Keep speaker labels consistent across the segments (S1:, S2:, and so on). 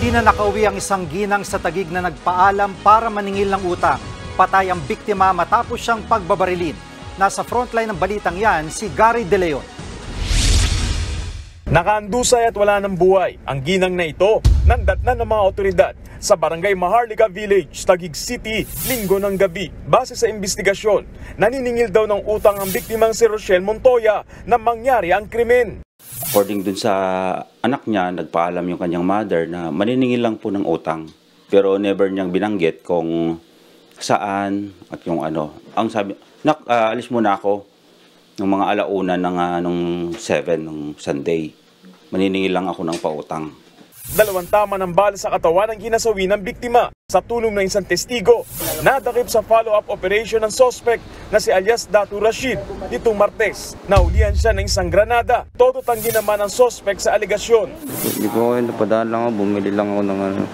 S1: Hindi na nakauwi ang isang ginang sa Taguig na nagpaalam para maningil ng utang. Patay ang biktima matapos siyang pagbabarilin. Nasa frontline ng balitang yan si Gary De Leon.
S2: Nakaandusay at wala ng buhay ang ginang na ito nandatnan ng mga otoridad sa Barangay Maharlika Village, Taguig City, linggo ng gabi. Base sa investigasyon, naniningil daw ng utang ang biktimang si Rochelle Montoya na mangyari ang krimen.
S3: According dun sa anak niya, nagpaalam yung kanyang mother na maniningil lang po ng utang. Pero never niyang binanggit kung saan at yung ano. Ang sabi, alis muna ako ng mga alauna nung 7 ng Sunday. Maniningil lang ako ng pautang.
S2: 2 tama ng bala sa katawan ang ginasawi ng biktima. Sa tulong ng isang testigo, nadakip sa follow-up operation ng suspect na si alias Datu Rashid nitong Martes. Naulihan siya ng isang granada. Todo tanggi naman ang suspect sa aligasyon.
S4: Hindi ko napadaan lang ako, bumili lang ako ng ano.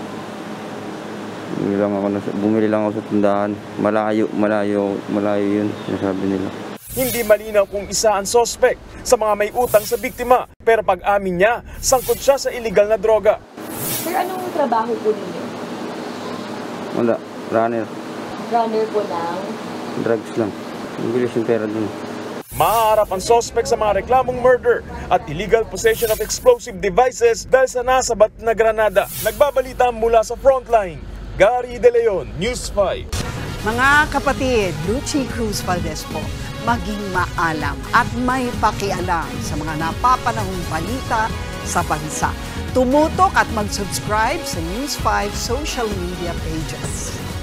S4: Bumili lang ako sa tindahan. Malayo yun, sinasabi nila.
S2: Hindi malinaw kung isa ang suspect sa mga may utang sa biktima. Pero pag-amin niya, sangkot siya sa illegal na droga.
S5: Sir, anong trabaho po ninyo?
S4: Wala, runner.
S5: Runner po lang?
S4: Drugs lang. Bilis yung pera dun.
S2: Maaharap ang suspect sa mga reklamong murder at illegal possession of explosive devices dahil sa nasabat na granada. Nagbabalita mula sa frontline, Gary De Leon, News 5.
S6: Mga kapatid, Lucy Cruz Valdez po, maging maalam at may pakialam sa mga napapanahong balita sa bansa. Tumutok at mag-subscribe sa News 5 social media pages.